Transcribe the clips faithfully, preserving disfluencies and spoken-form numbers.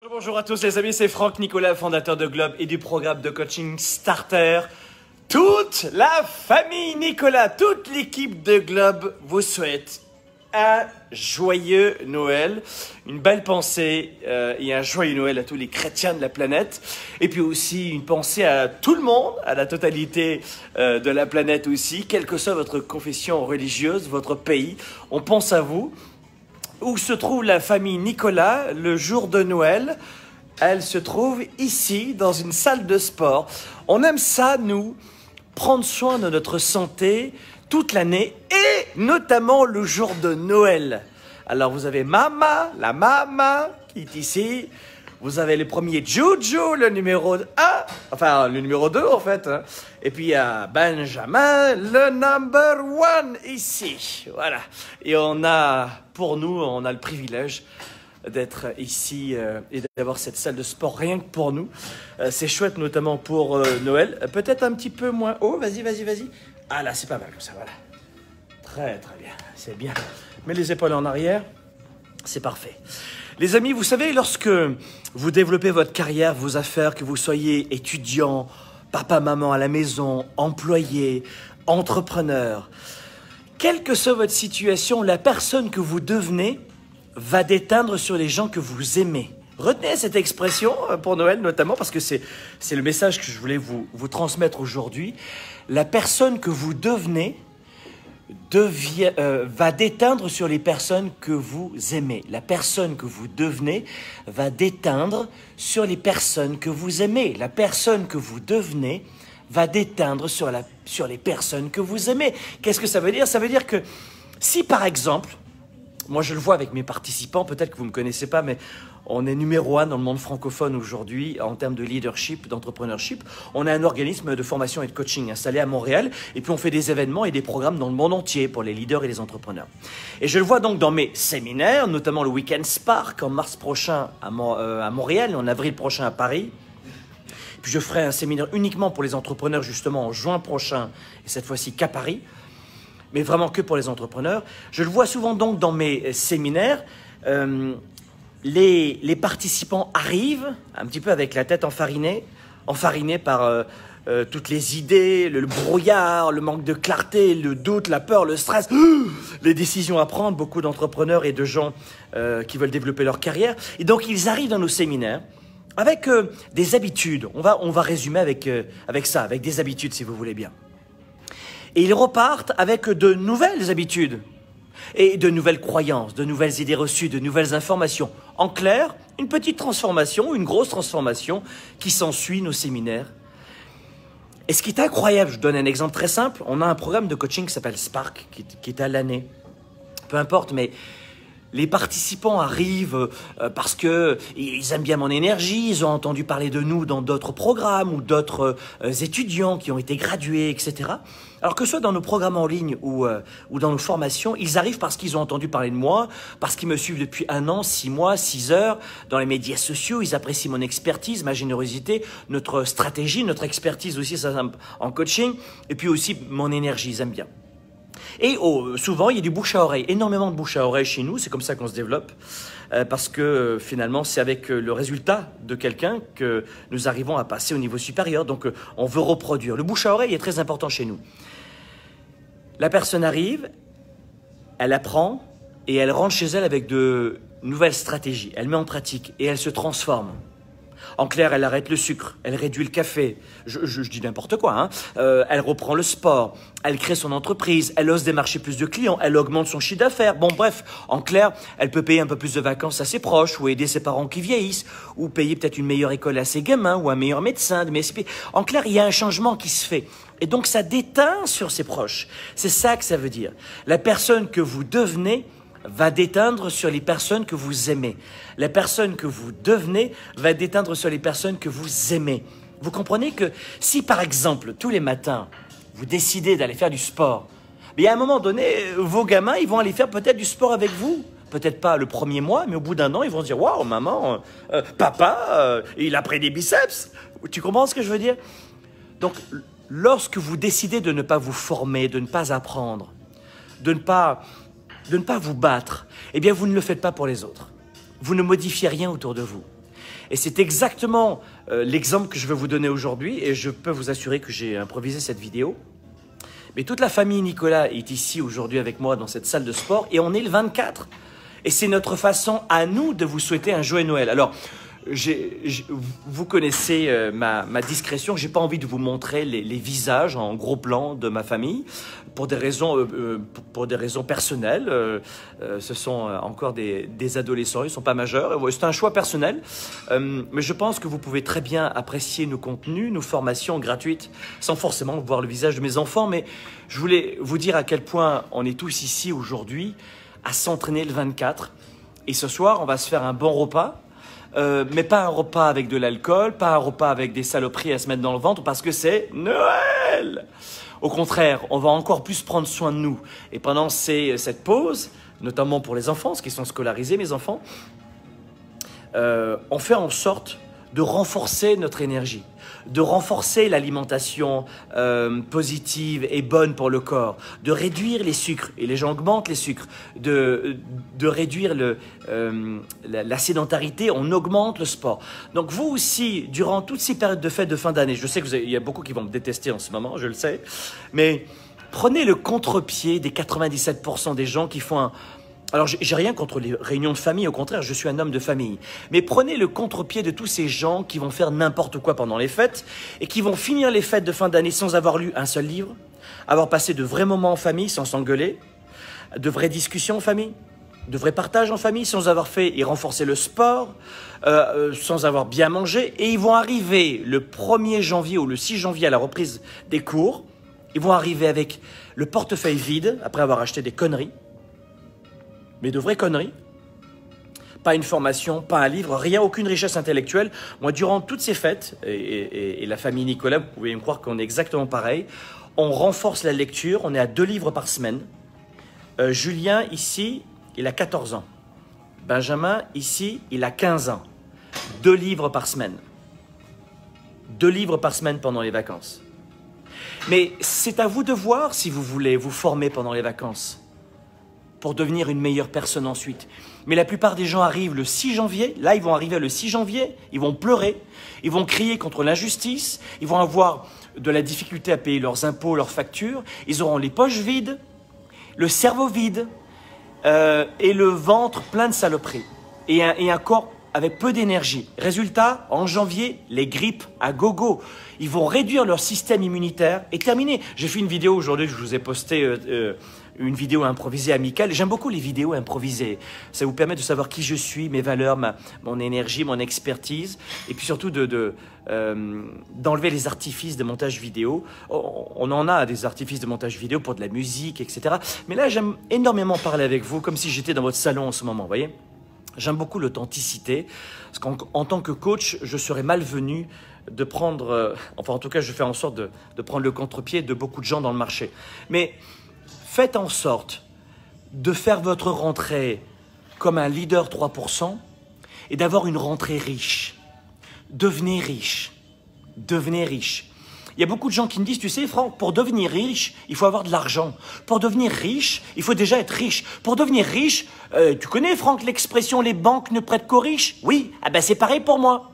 Bonjour à tous les amis, c'est Franck Nicolas, fondateur de Globe et du programme de coaching Starter. Toute la famille Nicolas, toute l'équipe de Globe vous souhaite un joyeux Noël, une belle pensée euh, et un joyeux Noël à tous les chrétiens de la planète. Et puis aussi une pensée à tout le monde, à la totalité euh, de la planète aussi, quelle que soit votre confession religieuse, votre pays. On pense à vous. Où se trouve la famille Nicolas le jour de Noël? Elle se trouve ici, dans une salle de sport. On aime ça, nous, prendre soin de notre santé toute l'année et notamment le jour de Noël. Alors, vous avez Mama, la Mama, qui est ici. Vous avez le premier Jojo, le numéro un, enfin le numéro deux en fait. Hein. Et puis il y a Benjamin, le number one ici. Voilà. Et on a, pour nous, on a le privilège d'être ici euh, et d'avoir cette salle de sport rien que pour nous. Euh, c'est chouette notamment pour euh, Noël. Euh, Peut-être un petit peu moins haut. Vas-y, vas-y, vas-y. Ah là, c'est pas mal comme ça, voilà. Très, très bien. C'est bien. Mets les épaules en arrière. C'est parfait. Les amis, vous savez, lorsque vous développez votre carrière, vos affaires, que vous soyez étudiant, papa, maman à la maison, employé, entrepreneur, quelle que soit votre situation, la personne que vous devenez va déteindre sur les gens que vous aimez. Retenez cette expression pour Noël notamment parce que c'est c'est le message que je voulais vous, vous transmettre aujourd'hui. La personne que vous devenez Devient, euh, va déteindre sur les personnes que vous aimez. La personne que vous devenez va déteindre sur les personnes que vous aimez. La personne que vous devenez va déteindre sur, la, sur les personnes que vous aimez. Qu'est-ce que ça veut dire? Ça veut dire que si par exemple, moi je le vois avec mes participants, peut-être que vous ne me connaissez pas, mais on est numéro un dans le monde francophone aujourd'hui en termes de leadership, d'entrepreneurship. On a un organisme de formation et de coaching installé à Montréal et puis on fait des événements et des programmes dans le monde entier pour les leaders et les entrepreneurs. Et je le vois donc dans mes séminaires, notamment le Weekend Spark en mars prochain à, Mo euh, à Montréal et en avril prochain à Paris. Puis je ferai un séminaire uniquement pour les entrepreneurs justement en juin prochain et cette fois-ci qu'à Paris, mais vraiment que pour les entrepreneurs. Je le vois souvent donc dans mes séminaires. Euh, Les, les participants arrivent un petit peu avec la tête enfarinée, enfarinée par euh, euh, toutes les idées, le, le brouillard, le manque de clarté, le doute, la peur, le stress, les décisions à prendre, beaucoup d'entrepreneurs et de gens euh, qui veulent développer leur carrière. Et donc, ils arrivent dans nos séminaires avec euh, des habitudes. On va, on va résumer avec, euh, avec ça, avec des habitudes, si vous voulez bien. Et ils repartent avec de nouvelles habitudes. Et de nouvelles croyances, de nouvelles idées reçues, de nouvelles informations. En clair, une petite transformation, une grosse transformation qui s'ensuit nos séminaires. Et ce qui est incroyable, je vous donne un exemple très simple, on a un programme de coaching qui s'appelle Spark, qui, qui est à l'année. Peu importe, mais les participants arrivent euh, parce qu'ils aiment bien mon énergie, ils ont entendu parler de nous dans d'autres programmes ou d'autres euh, étudiants qui ont été gradués, et cetera. Alors que ce soit dans nos programmes en ligne ou, euh, ou dans nos formations, ils arrivent parce qu'ils ont entendu parler de moi, parce qu'ils me suivent depuis un an, six mois, six heures, dans les médias sociaux, ils apprécient mon expertise, ma générosité, notre stratégie, notre expertise aussi ça, en coaching, et puis aussi mon énergie, ils aiment bien. Et oh, souvent, il y a du bouche à oreille, énormément de bouche à oreille chez nous, c'est comme ça qu'on se développe, euh, parce que euh, finalement, c'est avec euh, le résultat de quelqu'un que nous arrivons à passer au niveau supérieur, donc euh, on veut reproduire. Le bouche à oreille est très important chez nous. La personne arrive, elle apprend et elle rentre chez elle avec de nouvelles stratégies, elle met en pratique et elle se transforme. En clair, elle arrête le sucre, elle réduit le café, je, je, je dis n'importe quoi, hein. euh, elle reprend le sport, elle crée son entreprise, elle ose démarcher plus de clients, elle augmente son chiffre d'affaires. Bon bref, en clair, elle peut payer un peu plus de vacances à ses proches ou aider ses parents qui vieillissent ou payer peut-être une meilleure école à ses gamins ou un meilleur médecin. Mais en clair, il y a un changement qui se fait. Et donc, ça déteint sur ses proches. C'est ça que ça veut dire. La personne que vous devenez va déteindre sur les personnes que vous aimez. La personne que vous devenez va déteindre sur les personnes que vous aimez. Vous comprenez que si, par exemple, tous les matins, vous décidez d'aller faire du sport, mais à un moment donné, vos gamins, ils vont aller faire peut-être du sport avec vous. Peut-être pas le premier mois, mais au bout d'un an, ils vont se dire « Waouh, maman, euh, papa, euh, il a pris des biceps !» Tu comprends ce que je veux dire? Donc, lorsque vous décidez de ne pas vous former, de ne pas apprendre, de ne pas... de ne pas vous battre, eh bien, vous ne le faites pas pour les autres. Vous ne modifiez rien autour de vous. Et c'est exactement euh, l'exemple que je veux vous donner aujourd'hui et je peux vous assurer que j'ai improvisé cette vidéo. Mais toute la famille Nicolas est ici aujourd'hui avec moi dans cette salle de sport et on est le vingt-quatre. Et c'est notre façon à nous de vous souhaiter un joyeux Noël. Alors, j'ai, j'ai, vous connaissez euh, ma, ma discrétion, j'ai pas envie de vous montrer les, les visages en gros plan de ma famille pour des raisons, euh, pour, pour des raisons personnelles. Euh, euh, ce sont encore des, des adolescents, ils sont pas majeurs. C'est un choix personnel, euh, mais je pense que vous pouvez très bien apprécier nos contenus, nos formations gratuites, sans forcément voir le visage de mes enfants. Mais je voulais vous dire à quel point on est tous ici aujourd'hui à s'entraîner le vingt-quatre. Et ce soir, on va se faire un bon repas. Euh, mais pas un repas avec de l'alcool, pas un repas avec des saloperies à se mettre dans le ventre parce que c'est Noël. Au contraire, on va encore plus prendre soin de nous. Et pendant ces, cette pause, notamment pour les enfants, ceux qui sont scolarisés, mes enfants, euh, on fait en sorte de renforcer notre énergie, de renforcer l'alimentation euh, positive et bonne pour le corps, de réduire les sucres, et les gens augmentent les sucres, de, de réduire le, euh, la, la sédentarité, on augmente le sport. Donc vous aussi, durant toutes ces périodes de fêtes de fin d'année, je sais qu'il y a beaucoup qui vont me détester en ce moment, je le sais, mais prenez le contre-pied des quatre-vingt-dix-sept pour cent des gens qui font un... Alors, j'ai rien contre les réunions de famille, au contraire, je suis un homme de famille. Mais prenez le contre-pied de tous ces gens qui vont faire n'importe quoi pendant les fêtes et qui vont finir les fêtes de fin d'année sans avoir lu un seul livre, avoir passé de vrais moments en famille sans s'engueuler, de vraies discussions en famille, de vrais partages en famille sans avoir fait et renforcé le sport, euh, sans avoir bien mangé. Et ils vont arriver le premier janvier ou le six janvier à la reprise des cours. Ils vont arriver avec le portefeuille vide après avoir acheté des conneries. Mais de vraies conneries, pas une formation, pas un livre, rien, aucune richesse intellectuelle. Moi, durant toutes ces fêtes, et, et, et la famille Nicolas, vous pouvez me croire qu'on est exactement pareil, on renforce la lecture, on est à deux livres par semaine. Euh, Julien, ici, il a quatorze ans. Benjamin, ici, il a quinze ans. Deux livres par semaine. Deux livres par semaine pendant les vacances. Mais c'est à vous de voir si vous voulez vous former pendant les vacances, pour devenir une meilleure personne ensuite. Mais la plupart des gens arrivent le six janvier, là ils vont arriver le six janvier, ils vont pleurer, ils vont crier contre l'injustice, ils vont avoir de la difficulté à payer leurs impôts, leurs factures, ils auront les poches vides, le cerveau vide euh, et le ventre plein de saloperies et un, et un corps avec peu d'énergie. Résultat, en janvier, les grippes à gogo. Ils vont réduire leur système immunitaire et terminer. J'ai fait une vidéo aujourd'hui, je vous ai posté euh, euh, une vidéo improvisée amicale. J'aime beaucoup les vidéos improvisées. Ça vous permet de savoir qui je suis, mes valeurs, ma, mon énergie, mon expertise. Et puis surtout de, de, euh, d'enlever les artifices de montage vidéo. On, on en a des artifices de montage vidéo pour de la musique, et cetera. Mais là, j'aime énormément parler avec vous, comme si j'étais dans votre salon en ce moment, vous voyez ? J'aime beaucoup l'authenticité, parce qu'en en tant que coach, je serais malvenu de prendre, euh, enfin en tout cas je fais en sorte de, de prendre le contre-pied de beaucoup de gens dans le marché. Mais faites en sorte de faire votre rentrée comme un leader trois pour cent et d'avoir une rentrée riche. Devenez riche, devenez riche. Il y a beaucoup de gens qui me disent, tu sais Franck, pour devenir riche, il faut avoir de l'argent. Pour devenir riche, il faut déjà être riche. Pour devenir riche, euh, tu connais Franck l'expression « les banques ne prêtent qu'aux riches » ? Oui, ah ben c'est pareil pour moi.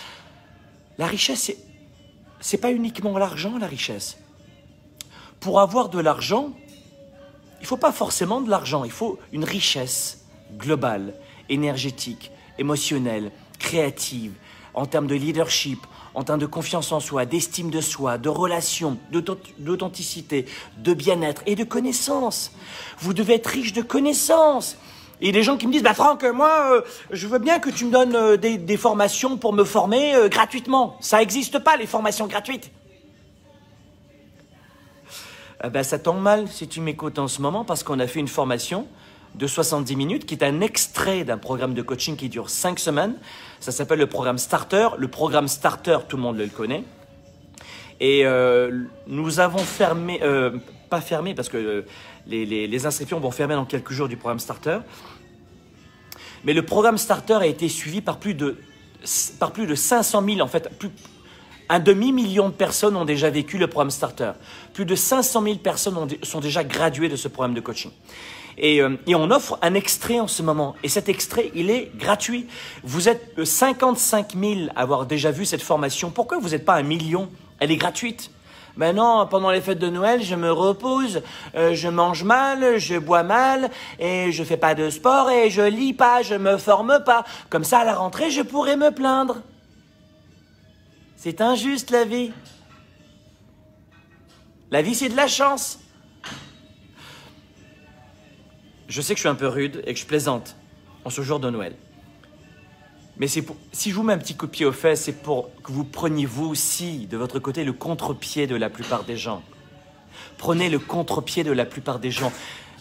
La richesse, c'est, c'est pas uniquement l'argent, la richesse. Pour avoir de l'argent, il faut pas forcément de l'argent, il faut une richesse globale, énergétique, émotionnelle, créative, en termes de leadership, en termes de confiance en soi, d'estime de soi, de relations, d'authenticité, de bien-être et de connaissances. Vous devez être riche de connaissances. Et des gens qui me disent, bah Franck, moi, euh, je veux bien que tu me donnes euh, des, des formations pour me former euh, gratuitement. Ça n'existe pas, les formations gratuites. Eh ben, ça tombe mal si tu m'écoutes en ce moment, parce qu'on a fait une formation de soixante-dix minutes, qui est un extrait d'un programme de coaching qui dure cinq semaines. Ça s'appelle le programme Starter. Le programme Starter, tout le monde le connaît. Et euh, nous avons fermé, euh, pas fermé, parce que euh, les, les, les inscriptions vont fermer dans quelques jours du programme Starter. Mais le programme Starter a été suivi par plus de, par plus de cinq cent mille, en fait, plus, un demi-million de personnes ont déjà vécu le programme Starter. Plus de cinq cent mille personnes ont, sont déjà graduées de ce programme de coaching. Et, euh, et on offre un extrait en ce moment. Et cet extrait, il est gratuit. Vous êtes cinquante-cinq mille à avoir déjà vu cette formation. Pourquoi vous n'êtes pas un million? Elle est gratuite. Ben non, pendant les fêtes de Noël, je me repose, euh, je mange mal, je bois mal, et je fais pas de sport, et je lis pas, je me forme pas. Comme ça, à la rentrée, je pourrais me plaindre. C'est injuste, la vie. La vie, c'est de la chance. Je sais que je suis un peu rude et que je plaisante en ce jour de Noël. Mais c'est pour, si je vous mets un petit coup de pied aux fesses, c'est pour que vous preniez vous aussi, de votre côté, le contre-pied de la plupart des gens. Prenez le contre-pied de la plupart des gens.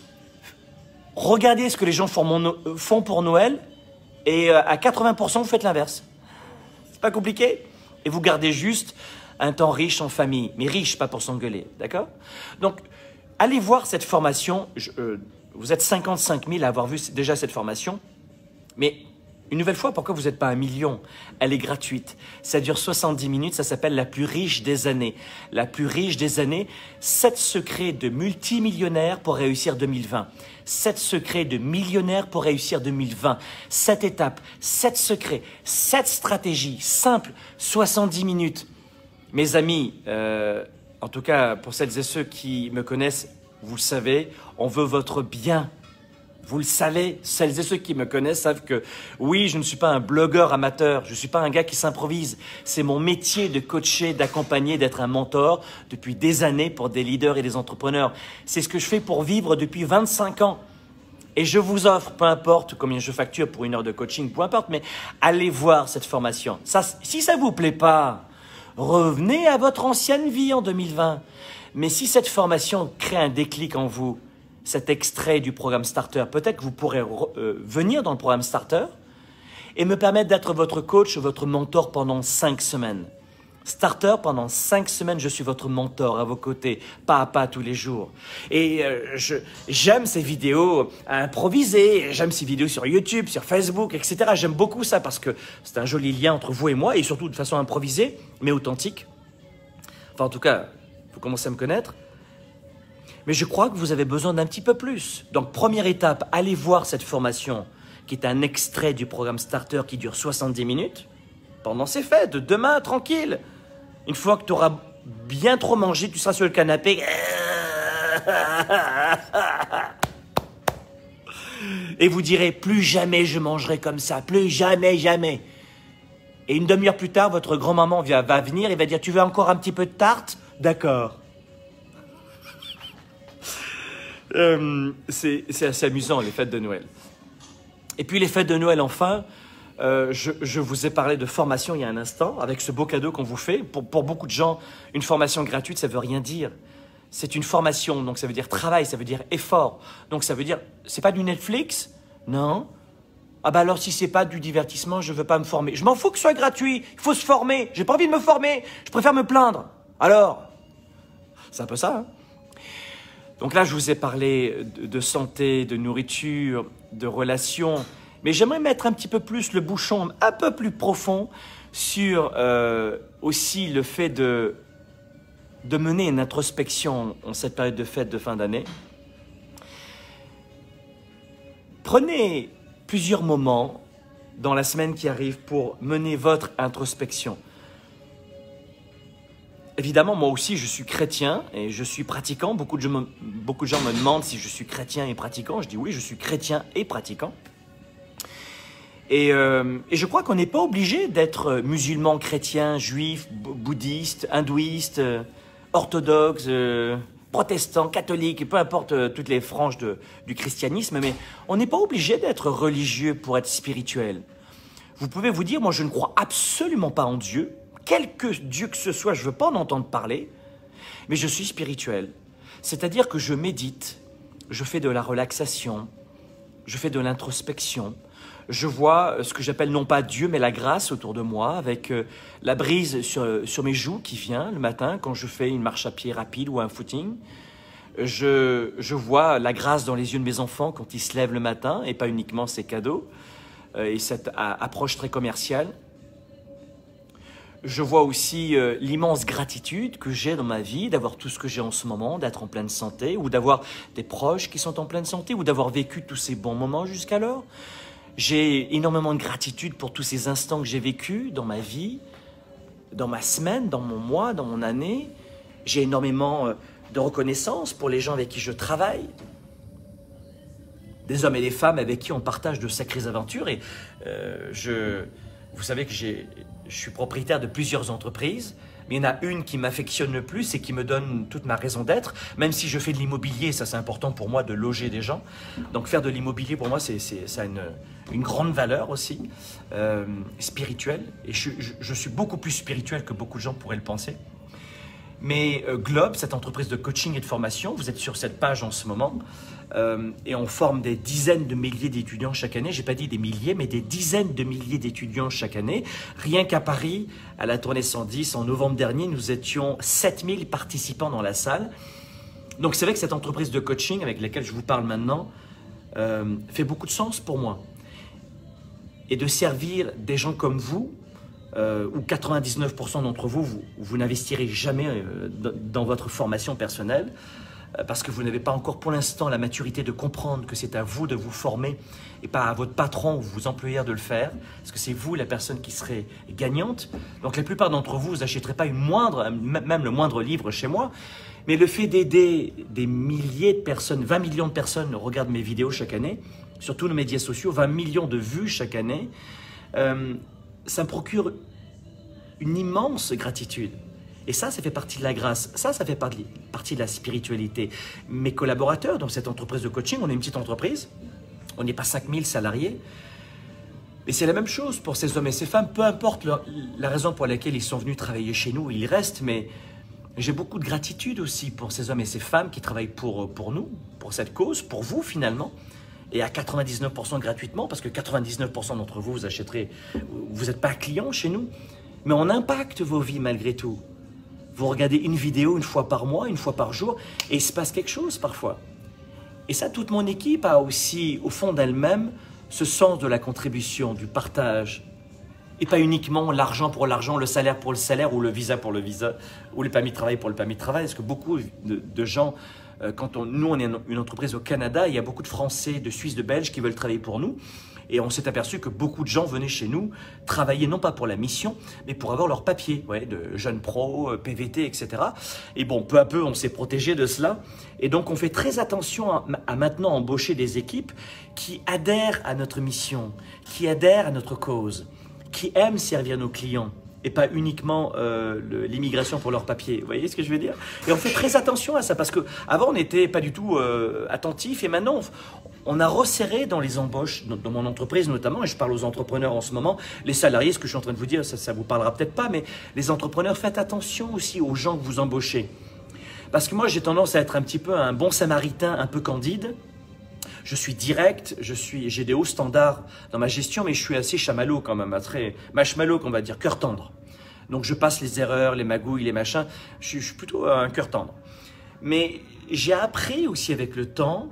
Regardez ce que les gens font, mon, font pour Noël et à quatre-vingts pour cent, vous faites l'inverse. C'est pas compliqué. Et vous gardez juste un temps riche en famille. Mais riche, pas pour s'engueuler, d'accord? Donc, allez voir cette formation. Je, euh, vous êtes cinquante-cinq mille à avoir vu déjà cette formation. Mais... une nouvelle fois, pourquoi vous n'êtes pas un million? Elle est gratuite. Ça dure soixante-dix minutes, ça s'appelle la plus riche des années. La plus riche des années, sept secrets de multimillionnaires pour réussir deux mille vingt. sept secrets de millionnaires pour réussir deux mille vingt. sept étapes, sept secrets, sept stratégies simples, soixante-dix minutes. Mes amis, euh, en tout cas pour celles et ceux qui me connaissent, vous le savez, on veut votre bien. Vous le savez, celles et ceux qui me connaissent savent que oui, je ne suis pas un blogueur amateur, je ne suis pas un gars qui s'improvise. C'est mon métier de coacher, d'accompagner, d'être un mentor depuis des années pour des leaders et des entrepreneurs. C'est ce que je fais pour vivre depuis vingt-cinq ans. Et je vous offre, peu importe combien je facture pour une heure de coaching, peu importe, mais allez voir cette formation. Ça, si ça ne vous plaît pas, revenez à votre ancienne vie en deux mille vingt. Mais si cette formation crée un déclic en vous, cet extrait du programme Starter, peut-être que vous pourrez euh, venir dans le programme Starter et me permettre d'être votre coach, votre mentor pendant cinq semaines. Starter, pendant cinq semaines, je suis votre mentor à vos côtés, pas à pas tous les jours. Et euh, je, j'aime ces vidéos improvisées, j'aime ces vidéos sur YouTube, sur Facebook, et cetera. J'aime beaucoup ça parce que c'est un joli lien entre vous et moi et surtout de façon improvisée, mais authentique. Enfin, en tout cas, vous commencez à me connaître. Mais je crois que vous avez besoin d'un petit peu plus. Donc, première étape, allez voir cette formation qui est un extrait du programme Starter qui dure soixante-dix minutes. Pendant ces fêtes, demain, tranquille. Une fois que tu auras bien trop mangé, tu seras sur le canapé. Et vous direz, plus jamais je mangerai comme ça. Plus jamais, jamais. Et une demi-heure plus tard, votre grand-maman va venir et va dire, tu veux encore un petit peu de tarte? D'accord. Euh, c'est assez amusant, les fêtes de Noël. Et puis les fêtes de Noël, enfin, euh, je, je vous ai parlé de formation il y a un instant, avec ce beau cadeau qu'on vous fait. Pour, pour beaucoup de gens, une formation gratuite, ça ne veut rien dire. C'est une formation, donc ça veut dire travail, ça veut dire effort. Donc ça veut dire, c'est pas du Netflix? Non. Ah bah alors si c'est pas du divertissement, je veux pas me former. Je m'en fous que ce soit gratuit, il faut se former. J'ai pas envie de me former, je préfère me plaindre. Alors, c'est un peu ça, hein. Donc là, je vous ai parlé de, de santé, de nourriture, de relations, mais j'aimerais mettre un petit peu plus le bouchon, un peu plus profond, sur euh, aussi le fait de, de mener une introspection en cette période de fête de fin d'année. Prenez plusieurs moments dans la semaine qui arrive pour mener votre introspection. Évidemment, moi aussi, je suis chrétien et je suis pratiquant. Beaucoup de, gens, beaucoup de gens me demandent si je suis chrétien et pratiquant. Je dis oui, je suis chrétien et pratiquant. Et, euh, et je crois qu'on n'est pas obligé d'être musulman, chrétien, juif, bouddhiste, hindouiste, euh, orthodoxe, euh, protestant, catholique, peu importe euh, toutes les franges de, du christianisme, mais on n'est pas obligé d'être religieux pour être spirituel. Vous pouvez vous dire, moi je ne crois absolument pas en Dieu. Quelque Dieu que ce soit, je ne veux pas en entendre parler, mais je suis spirituel. C'est-à-dire que je médite, je fais de la relaxation, je fais de l'introspection, je vois ce que j'appelle non pas Dieu, mais la grâce autour de moi, avec euh, la brise sur, sur mes joues qui vient le matin quand je fais une marche à pied rapide ou un footing. Je, je vois la grâce dans les yeux de mes enfants quand ils se lèvent le matin, et pas uniquement ces cadeaux, euh, et cette a, approche très commerciale. je vois aussi euh, l'immense gratitude que j'ai dans ma vie d'avoir tout ce que j'ai en ce moment, d'être en pleine santé, ou d'avoir des proches qui sont en pleine santé, ou d'avoir vécu tous ces bons moments jusqu'alors. J'ai énormément de gratitude pour tous ces instants que j'ai vécus dans ma vie, dans ma semaine, dans mon mois, dans mon année. J'ai énormément euh, de reconnaissance pour les gens avec qui je travaille, des hommes et des femmes avec qui on partage de sacrées aventures. Et euh, je, vous savez que j'ai, je suis propriétaire de plusieurs entreprises, mais il y en a une qui m'affectionne le plus et qui me donne toute ma raison d'être, même si je fais de l'immobilier, ça c'est important pour moi de loger des gens. Donc faire de l'immobilier pour moi, c'est, c'est, ça a une, une grande valeur aussi, euh, spirituelle. Et je, je, je suis beaucoup plus spirituel que beaucoup de gens pourraient le penser. Mais euh, Globe, cette entreprise de coaching et de formation, vous êtes sur cette page en ce moment, euh, et on forme des dizaines de milliers d'étudiants chaque année. Je n'ai pas dit des milliers, mais des dizaines de milliers d'étudiants chaque année. Rien qu'à Paris, à la tournée cent dix, en novembre dernier, nous étions sept mille participants dans la salle. Donc c'est vrai que cette entreprise de coaching avec laquelle je vous parle maintenant euh, fait beaucoup de sens pour moi. Et de servir des gens comme vous, Euh, où quatre-vingt-dix-neuf pour cent d'entre vous, vous, vous n'investirez jamais euh, dans votre formation personnelle euh, parce que vous n'avez pas encore pour l'instant la maturité de comprendre que c'est à vous de vous former et pas à votre patron ou vos employeurs de le faire, parce que c'est vous la personne qui serait gagnante. Donc la plupart d'entre vous, vous n'achèterez pas une moindre, même le moindre livre chez moi, mais le fait d'aider des milliers de personnes, vingt millions de personnes regardent mes vidéos chaque année, sur tous nos médias sociaux, vingt millions de vues chaque année, euh, ça me procure une immense gratitude. Et ça, ça fait partie de la grâce. Ça, ça fait partie de la spiritualité. Mes collaborateurs dans cette entreprise de coaching, on est une petite entreprise, on n'est pas cinq mille salariés, mais c'est la même chose pour ces hommes et ces femmes, peu importe leur, la raison pour laquelle ils sont venus travailler chez nous, ils restent, mais j'ai beaucoup de gratitude aussi pour ces hommes et ces femmes qui travaillent pour, pour nous, pour cette cause, pour vous finalement. Et à quatre-vingt-dix-neuf pour cent gratuitement, parce que quatre-vingt-dix-neuf pour cent d'entre vous, vous achèterez, vous n'êtes pas client chez nous, mais on impacte vos vies malgré tout. Vous regardez une vidéo une fois par mois, une fois par jour, et il se passe quelque chose parfois. Et ça, toute mon équipe a aussi, au fond d'elle-même, ce sens de la contribution, du partage, et pas uniquement l'argent pour l'argent, le salaire pour le salaire, ou le visa pour le visa, ou le permis de travail pour le permis de travail, parce que beaucoup de, de gens... Quand on, nous, on est une entreprise au Canada, il y a beaucoup de Français, de Suisses, de Belges qui veulent travailler pour nous. Et on s'est aperçu que beaucoup de gens venaient chez nous travailler non pas pour la mission, mais pour avoir leur papier, ouais, de jeunes pro, P V T, et cetera. Et bon, peu à peu, on s'est protégé de cela. Et donc, on fait très attention à, à maintenant embaucher des équipes qui adhèrent à notre mission, qui adhèrent à notre cause, qui aiment servir nos clients. Et pas uniquement euh, l'immigration pour leurs papiers. Vous voyez ce que je veux dire? Et on fait très attention à ça, parce qu'avant, on n'était pas du tout euh, attentif, et maintenant, on, on a resserré dans les embauches, dans, dans mon entreprise notamment, et je parle aux entrepreneurs en ce moment, les salariés, ce que je suis en train de vous dire, ça ne vous parlera peut-être pas, mais les entrepreneurs, faites attention aussi aux gens que vous embauchez. Parce que moi, j'ai tendance à être un petit peu un bon samaritain, un peu candide. Je suis direct, je suis, j'ai des hauts standards dans ma gestion, mais je suis assez chamallow quand même, très marshmallow qu'on va dire, cœur tendre. Donc je passe les erreurs, les magouilles, les machins, je suis, je suis plutôt un cœur tendre. Mais j'ai appris aussi avec le temps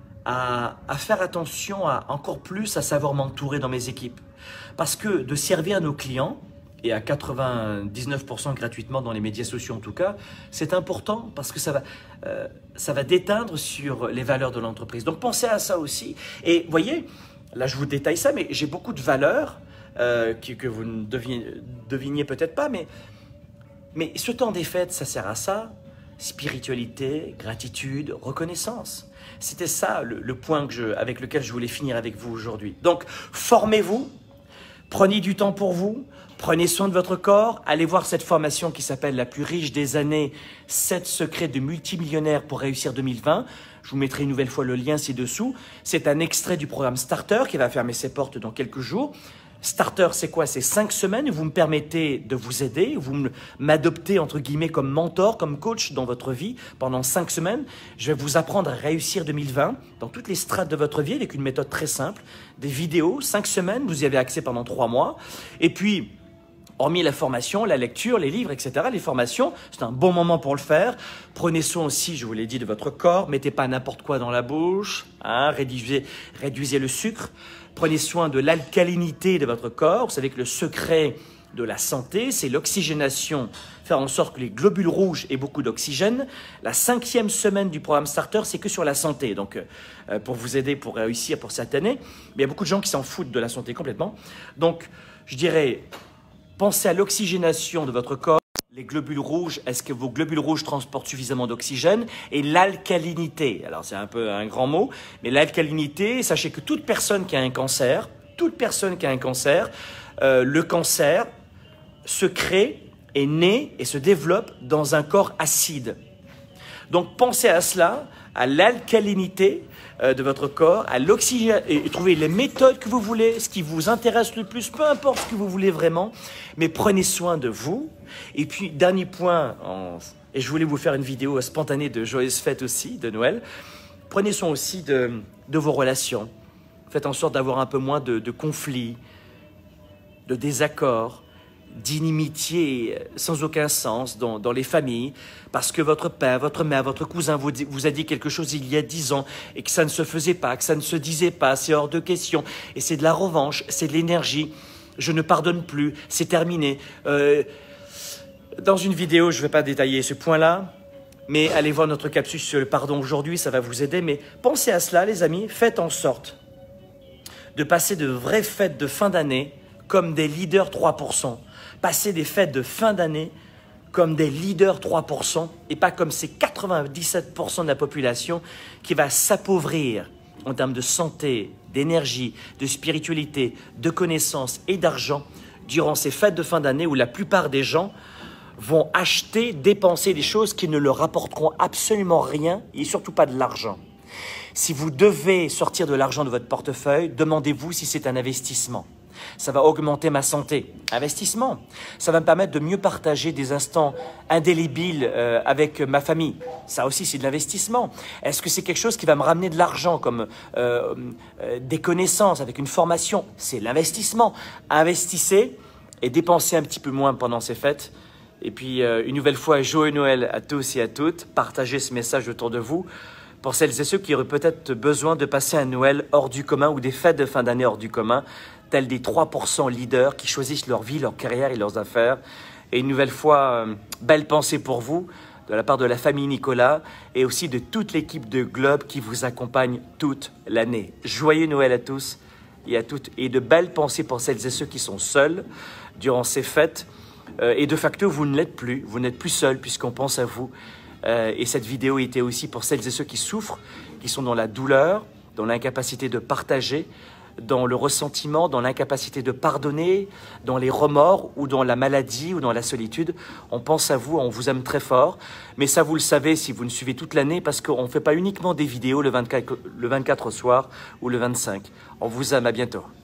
à, à faire attention à encore plus à savoir m'entourer dans mes équipes. Parce que de servir nos clients, et à quatre-vingt-dix-neuf pour cent gratuitement dans les médias sociaux en tout cas, c'est important parce que ça va, euh, ça va déteindre sur les valeurs de l'entreprise. Donc pensez à ça aussi. Et voyez, là je vous détaille ça, mais j'ai beaucoup de valeurs euh, que, que vous ne deviniez, deviniez peut-être pas, mais, mais ce temps des fêtes, ça sert à ça. Spiritualité, gratitude, reconnaissance. C'était ça le, le point que je, avec lequel je voulais finir avec vous aujourd'hui. Donc formez-vous, prenez du temps pour vous. Prenez soin de votre corps, allez voir cette formation qui s'appelle la plus riche des années, sept secrets de multimillionnaires pour réussir deux mille vingt. Je vous mettrai une nouvelle fois le lien ci-dessous. C'est un extrait du programme Starter qui va fermer ses portes dans quelques jours. Starter, c'est quoi? C'est cinq semaines où vous me permettez de vous aider, vous m'adoptez entre guillemets comme mentor, comme coach dans votre vie pendant cinq semaines. Je vais vous apprendre à réussir deux mille vingt dans toutes les strates de votre vie avec une méthode très simple. Des vidéos, cinq semaines, vous y avez accès pendant trois mois. Et puis, hormis la formation, la lecture, les livres, et cetera, les formations, c'est un bon moment pour le faire. Prenez soin aussi, je vous l'ai dit, de votre corps. Mettez pas n'importe quoi dans la bouche. Hein, réduisez, réduisez le sucre. Prenez soin de l'alcalinité de votre corps. Vous savez que le secret de la santé, c'est l'oxygénation, faire en sorte que les globules rouges aient beaucoup d'oxygène. La cinquième semaine du programme Starter, c'est que sur la santé. Donc, euh, pour vous aider, pour réussir pour cette année, mais il y a beaucoup de gens qui s'en foutent de la santé complètement. Donc, je dirais, pensez à l'oxygénation de votre corps. Les globules rouges, est-ce que vos globules rouges transportent suffisamment d'oxygène? Et l'alcalinité, alors c'est un peu un grand mot, mais l'alcalinité, sachez que toute personne qui a un cancer, toute personne qui a un cancer, euh, le cancer se crée, est né et se développe dans un corps acide. Donc pensez à cela, à l'alcalinité euh, de votre corps, à l'oxygène, et trouvez les méthodes que vous voulez, ce qui vous intéresse le plus, peu importe ce que vous voulez vraiment, mais prenez soin de vous. Et puis, dernier point, en... et je voulais vous faire une vidéo spontanée de Joyeuses Fêtes aussi, de Noël, prenez soin aussi de, de vos relations. Faites en sorte d'avoir un peu moins de, de conflits, de désaccords, d'inimitié sans aucun sens dans, dans les familles, parce que votre père, votre mère, votre cousin vous, vous a dit quelque chose il y a dix ans et que ça ne se faisait pas, que ça ne se disait pas, c'est hors de question, et c'est de la revanche, c'est de l'énergie, je ne pardonne plus, c'est terminé. Euh, dans une vidéo, je ne vais pas détailler ce point-là, mais allez voir notre capsule sur le pardon aujourd'hui, ça va vous aider, mais pensez à cela les amis, faites en sorte de passer de vraies fêtes de fin d'année comme des leaders trois pour cent. Passer des fêtes de fin d'année comme des leaders trois pour cent et pas comme ces quatre-vingt-dix-sept pour cent de la population qui va s'appauvrir en termes de santé, d'énergie, de spiritualité, de connaissances et d'argent durant ces fêtes de fin d'année où la plupart des gens vont acheter, dépenser des choses qui ne leur rapporteront absolument rien et surtout pas de l'argent. Si vous devez sortir de l'argent de votre portefeuille, demandez-vous si c'est un investissement. Ça va augmenter ma santé. Investissement. Ça va me permettre de mieux partager des instants indélébiles euh, avec ma famille. Ça aussi, c'est de l'investissement. Est-ce que c'est quelque chose qui va me ramener de l'argent, comme euh, euh, des connaissances avec une formation? C'est l'investissement. Investissez et dépensez un petit peu moins pendant ces fêtes. Et puis, euh, une nouvelle fois, joyeux Noël à tous et à toutes. Partagez ce message autour de vous. Pour celles et ceux qui auraient peut-être besoin de passer un Noël hors du commun ou des fêtes de fin d'année hors du commun, tels des trois pour cent leaders qui choisissent leur vie, leur carrière et leurs affaires. Et une nouvelle fois, euh, belle pensée pour vous, de la part de la famille Nicolas et aussi de toute l'équipe de Globe qui vous accompagne toute l'année. Joyeux Noël à tous et à toutes et de belles pensées pour celles et ceux qui sont seuls durant ces fêtes. Euh, et de facto, vous ne l'êtes plus, vous n'êtes plus seuls puisqu'on pense à vous. Euh, et cette vidéo était aussi pour celles et ceux qui souffrent, qui sont dans la douleur, dans l'incapacité de partager, dans le ressentiment, dans l'incapacité de pardonner, dans les remords ou dans la maladie ou dans la solitude. On pense à vous, on vous aime très fort. Mais ça, vous le savez si vous nous suivez toute l'année parce qu'on ne fait pas uniquement des vidéos le vingt-quatre, le vingt-quatre au soir ou le vingt-cinq. On vous aime, à bientôt.